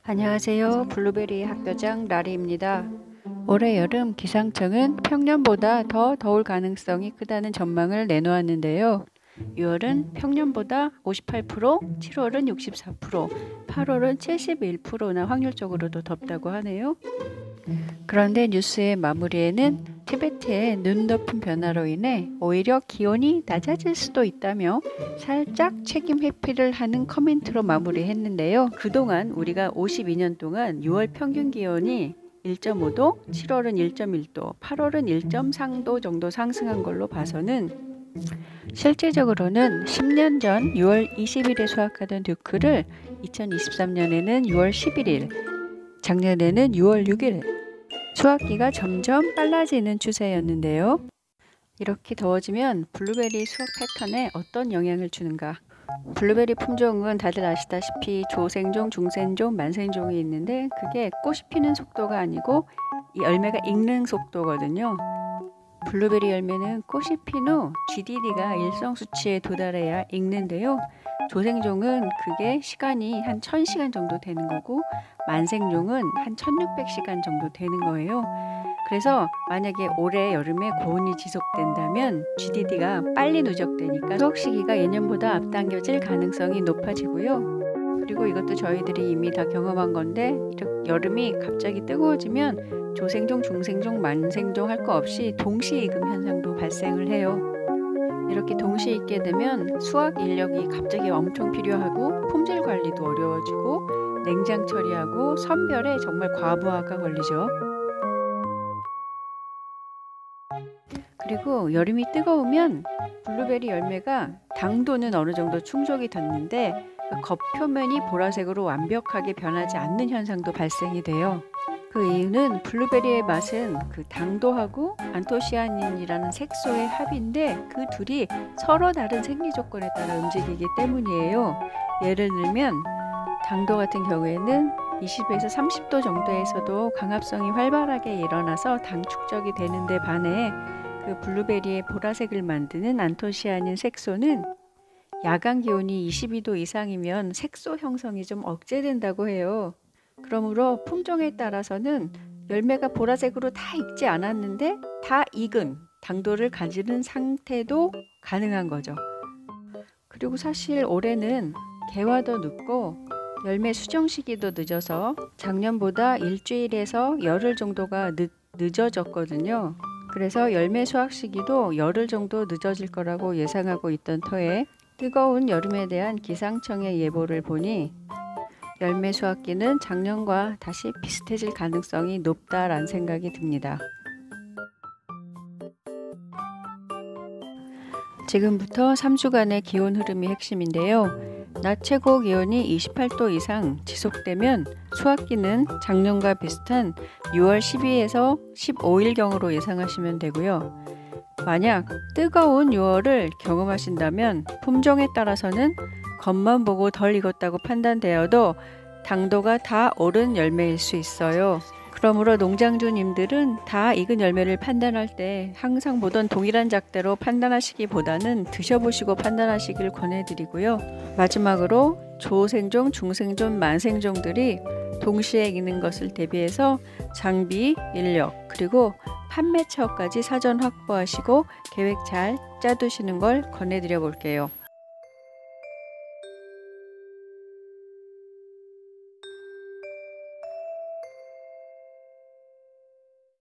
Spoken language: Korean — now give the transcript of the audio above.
안녕하세요. 블루베리 학교장 라리입니다. 올해 여름 기상청은 평년보다 더 더울 가능성이 크다는 전망을 내놓았는데요. 6월은 평년보다 58%, 7월은 64%, 8월은 71%나 확률적으로도 덥다고 하네요. 그런데 뉴스의 마무리에는 티베트의 눈 덮음 변화로 인해 오히려 기온이 낮아질 수도 있다며 살짝 책임 회피를 하는 커멘트로 마무리했는데요. 그동안 우리가 52년 동안 6월 평균 기온이 1.5도, 7월은 1.1도, 8월은 1.3도 정도 상승한 걸로 봐서는 실질적으로는 10년 전 6월 20일에 수확하던 듀크를 2023년에는 6월 11일, 작년에는 6월 6일 수확기가 점점 빨라지는 추세였는데요. 이렇게 더워지면 블루베리 수확 패턴에 어떤 영향을 주는가? 블루베리 품종은 다들 아시다시피 조생종, 중생종, 만생종이 있는데 그게 꽃이 피는 속도가 아니고 이 열매가 익는 속도거든요. 블루베리 열매는 꽃이 핀 후 GDD가 일정 수치에 도달해야 익는데요. 조생종은 그게 시간이 한 1000시간 정도 되는 거고 만생종은 한 1600시간 정도 되는 거예요. 그래서 만약에 올해 여름에 고온이 지속된다면 GDD가 빨리 누적되니까 수확 시기가 예년보다 앞당겨질 가능성이 높아지고요. 그리고 이것도 저희들이 이미 다 경험한 건데 여름이 갑자기 뜨거워지면 조생종, 중생종, 만생종 할 거 없이 동시 익음 현상도 발생을 해요. 이렇게 동시에 익게 되면 수확 인력이 갑자기 엄청 필요하고 품질 관리도 어려워지고 냉장 처리하고 선별에 정말 과부하가 걸리죠. 그리고 여름이 뜨거우면 블루베리 열매가 당도는 어느 정도 충족이 됐는데 그 겉표면이 보라색으로 완벽하게 변하지 않는 현상도 발생이 돼요. 그 이유는 블루베리의 맛은 그 당도하고 안토시아닌이라는 색소의 합인데 그 둘이 서로 다른 생리 조건에 따라 움직이기 때문이에요. 예를 들면 당도 같은 경우에는 20에서 30도 정도에서도 강합성이 활발하게 일어나서 당 축적이 되는데 반해 그 블루베리의 보라색을 만드는 안토시아닌 색소는 야간 기온이 22도 이상이면 색소 형성이 좀 억제된다고 해요. 그러므로 품종에 따라서는 열매가 보라색으로 다 익지 않았는데 다 익은 당도를 가지는 상태도 가능한 거죠. 그리고 사실 올해는 개화도 늦고 열매 수정 시기도 늦어서 작년보다 일주일에서 열흘 정도가 늦어졌거든요. 그래서 열매 수확 시기도 열흘 정도 늦어질 거라고 예상하고 있던 터에 뜨거운 여름에 대한 기상청의 예보를 보니 열매 수확기는 작년과 다시 비슷해질 가능성이 높다라는 생각이 듭니다. 지금부터 3주간의 기온 흐름이 핵심인데요. 낮 최고 기온이 28도 이상 지속되면 수확기는 작년과 비슷한 6월 12일에서 15일경으로 예상하시면 되고요. 만약 뜨거운 6월을 경험하신다면 품종에 따라서는 겉만 보고 덜 익었다고 판단되어도 당도가 다 오른 열매일 수 있어요. 그러므로 농장주님들은 다 익은 열매를 판단할 때 항상 보던 동일한 잣대로 판단하시기보다는 드셔보시고 판단하시길 권해드리고요. 마지막으로 조생종, 중생종, 만생종들이 동시에 익는 것을 대비해서 장비, 인력, 그리고 판매 처까지 사전 확보하시고 계획 잘 짜두시는 걸 권해드려 볼게요.